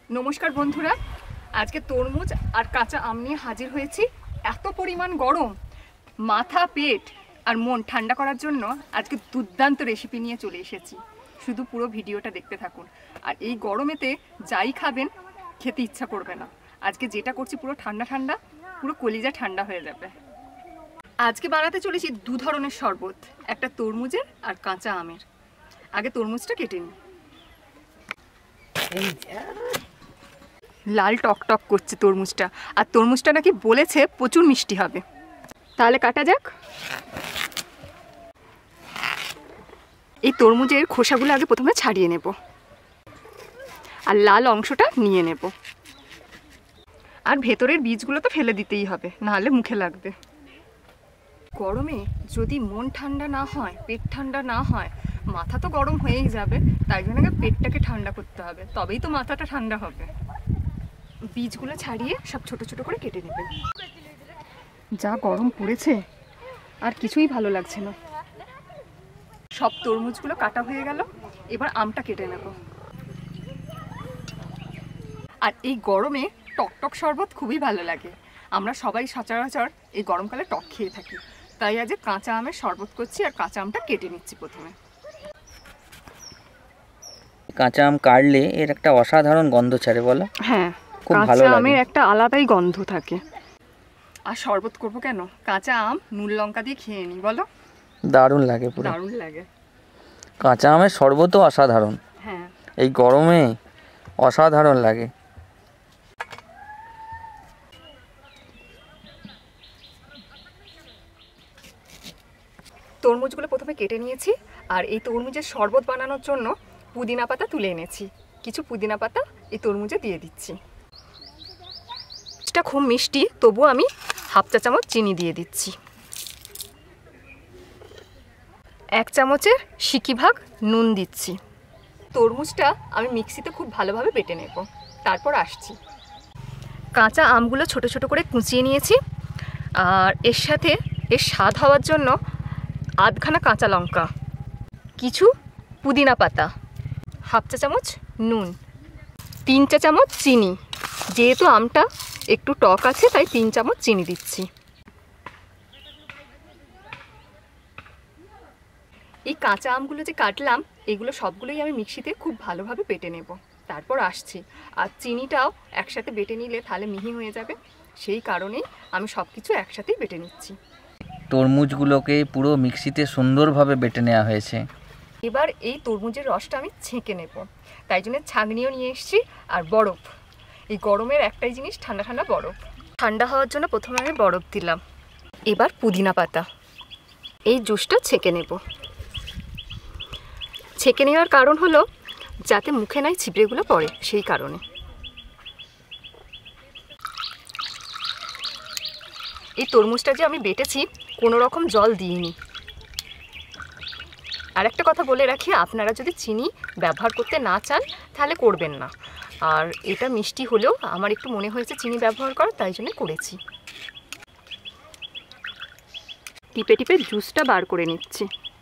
নমস্কার বন্ধুরা, আজকে তরমুজ আর কাঁচা আম নিয়ে হাজির হয়েছি। এত পরিমাণ গরম, মাথা পেট আর মন ঠান্ডা করার জন্য আজকে দুর্দান্ত রেসিপি নিয়ে চলে এসেছি। শুধু পুরো ভিডিওটা দেখতে থাকুন। আর এই গরমেতে যাই খাবেন খেতে ইচ্ছা করবে না। আজকে যেটা করছি পুরো ঠান্ডা ঠান্ডা, পুরো কলিজা ঠান্ডা হয়ে যাবে। আজকে বানাতে চলেছি দু ধরনের শরবত, একটা তরমুজের আর কাঁচা আমের। আগে তরমুজটা কেটে নিই। লাল টক টক করছে তরমুজটা, আর তরমুজটা নাকি বলেছে প্রচুর মিষ্টি হবে। তাহলে কাটা যাক। এই তরমুজের খোসাগুলো আগে প্রথমে ছাড়িয়ে নেব, আর লাল অংশটা নিয়ে নেব। আর ভেতরের বীজগুলো তো ফেলে দিতেই হবে, নাহলে মুখে লাগবে। গরমে যদি মন ঠান্ডা না হয়, পেট ঠান্ডা না হয়, মাথা তো গরম হয়েই যাবে। তাই জন্য পেটটাকে ঠান্ডা করতে হবে, তবেই তো মাথাটা ঠান্ডা হবে। বীজগুলো ছাড়িয়ে সব ছোট ছোট করে কেটে নেবেন। যা গরম পড়েছে আর কিছুই ভালো লাগছে না। সব তরমুজগুলো কাটা হয়ে গেল, এবার আমটা কেটে নেব। আর এই গরমে টক টক শরবত খুবই ভালো লাগে। আমরা সবাই সচরাচর এই গরমকালে টক খেয়ে থাকি, তাই আজ কাঁচা আমের শরবত করছি। আর কাঁচা আমটা কেটে নিচ্ছি প্রথমে। কাঁচা আম কাটলে এর একটা অসাধারণ গন্ধ ছাড়ে, বলো? হ্যাঁ, খুব ভালো লাগে। আমের একটা আলাদাই গন্ধ থাকে। আর শরবত করবো কেন, কাঁচা আম নুন লঙ্কা দিয়ে খেয়ে নিই, বলো? দারুণ লাগে, পুরো দারুণ লাগে। কাঁচা আমের শরবতও অসাধারণ। হ্যাঁ, এই গরমে অসাধারণ লাগে। তরমুজগুলো প্রথমে কেটে নিয়েছি। আর এই তরমুজের শরবত বানানোর জন্য পুদিনা পাতা তুলে এনেছি। কিছু পুদিনা পাতা এই তরমুজে দিয়ে দিচ্ছি। এটা খুব মিষ্টি, তবু আমি হাফ চা চামচ চিনি দিয়ে দিচ্ছি। 1 চামচের সিকি ভাগ নুন দিচ্ছি। তরমুজটা আমি মিক্সিতে খুব ভালোভাবে বেটে নেব, তারপর আসছি। কাঁচা আমগুলো ছোট ছোট করে কুচিয়ে নিয়েছি। আর এর সাথে এর স্বাদ হওয়ার জন্য আধখানা কাঁচা লঙ্কা, কিছু পুদিনা পাতা, হাফ চা চামচ নুন, 3 চা চামচ চিনি। যেহেতু আমটা একটু টক আছে তাই 3 চামচ চিনি দিচ্ছি। এই কাঁচা আমগুলো যে কাটলাম, এগুলো সবগুলোই আমি মিক্সিতে খুব ভালোভাবে বেটে নেব, তারপর আসছি। আর চিনিটাও একসাথে বেটে নিলে তাহলে মিহি হয়ে যাবে, সেই কারণেই আমি সব কিছু একসাথেই বেটে নিচ্ছি। তরমুজগুলোকে পুরো মিক্সিতে সুন্দরভাবে বেটে নেওয়া হয়েছে। এবার এই তরমুজের রসটা আমি ছেঁকে নেব, তাই জন্য ছাঁকনিও নিয়ে এসেছি। আর বরফ, এই গরমের একটাই জিনিস ঠান্ডা ঠান্ডা বরফ। ঠান্ডা হওয়ার জন্য প্রথমে আমি বরফ দিলাম। এবার পুদিনা পাতা, এই জুসটা ছেঁকে নেব। ছেঁকে নেওয়ার কারণ হলো যাতে মুখে নাই ছিবড়েগুলো পড়ে, সেই কারণে। এই তরমুজটা যে আমি বেটেছি কোনো রকম জল দিইনি। আর একটা কথা বলে রাখি, আপনারা যদি চিনি ব্যবহার করতে না চান তাহলে করবেন না। আর এটা মিষ্টি হলেও আমার একটু মনে হয়েছে চিনি ব্যবহার করা, তাই জন্য করেছি। টিপে টিপে জুসটা বার করে নিচ্ছি।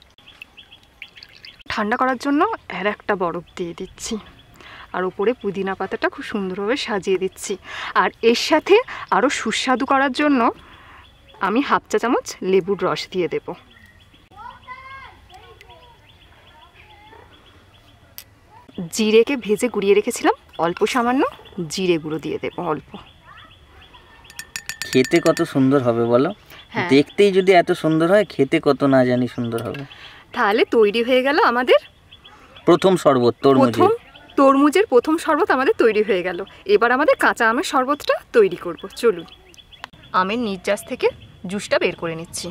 ঠান্ডা করার জন্য আর একটা বরফ দিয়ে দিচ্ছি। আর উপরে পুদিনা পাতাটা খুব সুন্দরভাবে সাজিয়ে দিচ্ছি। আর এর সাথে আরও সুস্বাদু করার জন্য আমি হাফ চা চামচ লেবুর রস দিয়ে দেব। জিরেকে ভেজে গুঁড়িয়ে রেখেছিলাম, অল্প সামান্য জিরে গুঁড়ো দিয়ে দেব, অল্প। খেতে কত সুন্দর হবে বলো? হ্যাঁ, দেখতেই যদি এত সুন্দর হয়, খেতে কত না জানি সুন্দর হবে। তাহলে তৈরি হয়ে গেল আমাদের প্রথম শরবত, তরমুজের প্রথম শরবত আমাদের তৈরি হয়ে গেল। এবার আমাদের কাঁচা আমের শরবতটা তৈরি করব। চলুন, আমের নির্যাস থেকে জুসটা বের করে নিচ্ছি।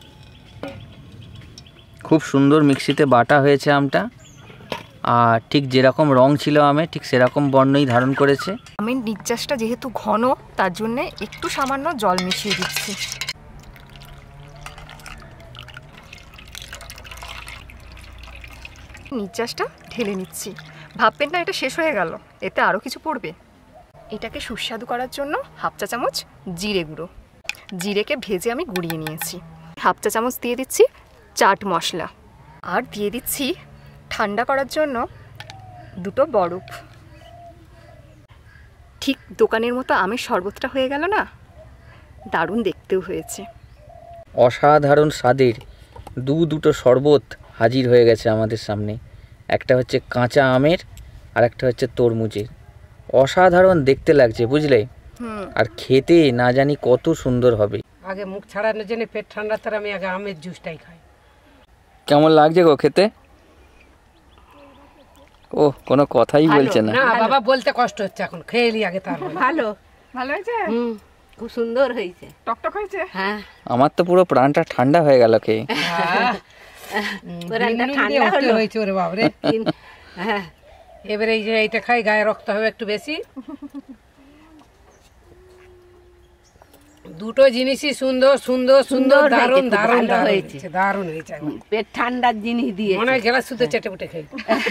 খুব সুন্দর মিক্সিতে বাটা হয়েছে আমটা। আর ঠিক যেরকম রং ছিল আমে, ঠিক সেরকম বর্ণই ধারণ করেছে। আমের নির্যাসটা যেহেতু ঘন, তার জন্য একটু সামান্য জল মিশিয়ে দিচ্ছি। নির্যাসটা ঢেলে নিচ্ছি। ভাববেন না এটা শেষ হয়ে গেল, এতে আরও কিছু পড়বে। এটাকে সুস্বাদু করার জন্য হাফ চা চামচ জিরে গুঁড়ো, জিরেকে ভেজে আমি গুঁড়িয়ে নিয়েছি। হাফ চা চামচ দিয়ে দিচ্ছি চাট মশলা। আর দিয়ে দিচ্ছি ঠান্ডা করার জন্য 2টো বরফ। ঠিক দোকানের মতো আমের শরবতটা হয়ে গেল না, দারুণ দেখতেও হয়েছে। অসাধারণ স্বাদের দুটো শরবত হাজির হয়ে গেছে আমাদের সামনে। একটা হচ্ছে কাঁচা আমের আর একটা হচ্ছে তরমুজের। অসাধারণ দেখতে লাগছে বুঝলে, আর খেতে না জানি কত সুন্দর হবে। আগে মুখ ছাড়ানোর জন্য পেট ঠান্ডা, তার আমি আগে আমের জুসটাই খাই। কেমন লাগছে গো খেতে? ও কোনো কথাই বলছে না। না বাবা, বলতে কষ্ট হচ্ছে এখন, খেয়ে নি আগে তারপর। ভালো, ভালো হয়েছে, খুব সুন্দর হয়েছে, টকটক হয়েছে। হ্যাঁ আমার তো পুরো প্রাণটা ঠান্ডা হয়ে গেল খেয়ে। পুরানটা ঠান্ডা হলো হয়েছে ওরে বাবা রে। হ্যাঁ, এবারে এই যে এইটা খাই, গায়ে রক্ত হবে একটু বেশি। দুটো জিনিসই সুন্দর সুন্দর সুন্দর, সুন্দর দারুণ হয়েছে, দারুণ ভালো দারুণ হয়েছে। হয়েছে, দারুণ হয়েছে। পেট ঠান্ডার জিনিস দিয়ে মনে হয় গেলাস শুধু চেটে পুটে খাই,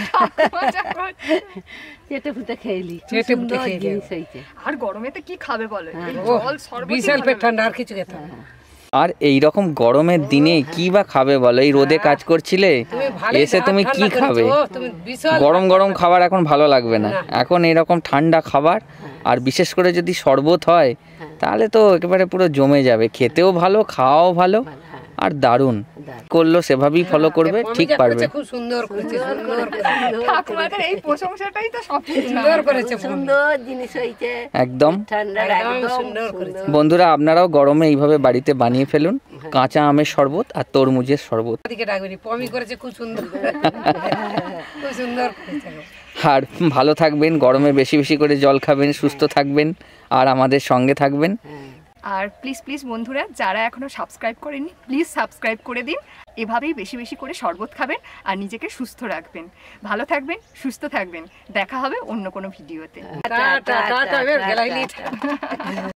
চেটে ফুটে খেলি, চেটে পুটে সুন্দর খেয়ে জিনিস হয়েছে। আর গরমেতে কি খাবে বলো, এই ও জল শরবত বিশাল পেট ঠান্ডা, আর কিছু খেতে হবে না। আর এই রকম গরমের দিনে কি বা খাবে বলো? এই রোদে কাজ করছিলে, ভালোই এসে হাত তুমি কি ঠান্ডা খাবে? করেছো, তুমি বিশাল গরম গরম খাবার এখন ভালো লাগবে না, এখন এরকম ঠান্ডা খাবার, আর বিশেষ করে যদি শরবত হয় তাহলে তো একেবারে পুরো জমে যাবে। খেতেও ভালো, খাওয়াও ভালো, আর দারুণ করলো, সেভাবেই ফলো করবে, ঠিক ভূমিকা পারবে। করেছে, খুব সুন্দর করেছে, সুন্দর করেছে, ঠাকুমাদের এই প্রশংসাটাই তো সব সুন্দর করেছে, সুন্দর জিনিস হয়েছে, একদম। ঠান্ডার একদম একদম সুন্দর করেছে। বন্ধুরা, আপনারাও গরমে এইভাবে বাড়িতে বানিয়ে ফেলুন কাঁচা আমের শরবত আর তরমুজের শরবত। দিকে ডাকবেনি, পমি করেছে খুব সুন্দর, খুব সুন্দর করেছে। আর ভালো থাকবেন, গরমে বেশি বেশি করে জল খাবেন, সুস্থ থাকবেন, আর আমাদের সঙ্গে থাকবেন। আর প্লিজ প্লিজ বন্ধুরা, যারা এখনো সাবস্ক্রাইব করেননি প্লিজ সাবস্ক্রাইব করে দিন। এভাবেই বেশি বেশি করে শরবত খাবেন আর নিজেকে সুস্থ রাখবেন। ভালো থাকবেন, সুস্থ থাকবেন। দেখা হবে অন্য কোনো ভিডিওতে। টাটা টাটা, এবার গেলাইলি।